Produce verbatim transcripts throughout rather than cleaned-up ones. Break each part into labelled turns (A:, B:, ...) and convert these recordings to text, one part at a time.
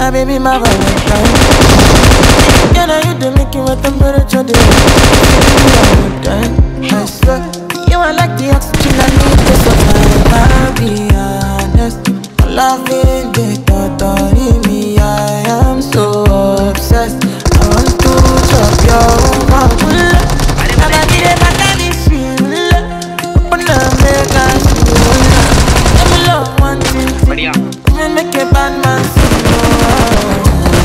A: my baby, my Valentine. Yeah, now you do make it with temperature, they time. I swear, you are like the oxygen I need to survive. I'll be honest, loving the thought of me, I am so obsessed. I want to chop your mouth. And I need it like I need you. Open up, make us feel. Let me love one thing. Let me make a bad man sing.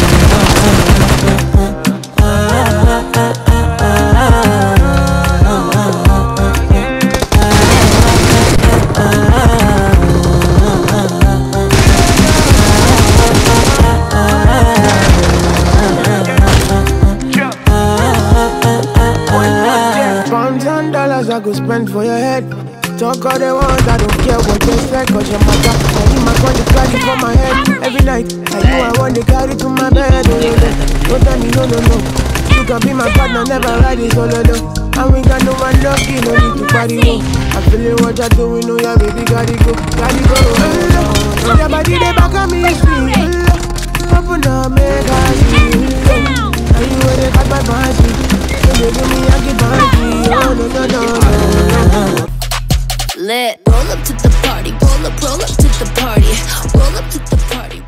B: I go spend for your head. Talk all they want, I don't care what they say. Cause your matter, I need my gun to carry for my head. Every night, I know I want to carry to my bed. Oh, no, no. Don't tell me no, no, no. You can be my partner, never ride it solo, no. And we got no one lucky, no need to party, no. I feel it, what you're doing, no, yeah, baby, gotta go, gotta go. Oh, your body, they back at me, sweet. Open up, make I see. And you where they got my body. They give me a give body. Oh, no, no, no, no.
C: Lit. Roll up to the party, roll up, roll up to the party, roll up to the party.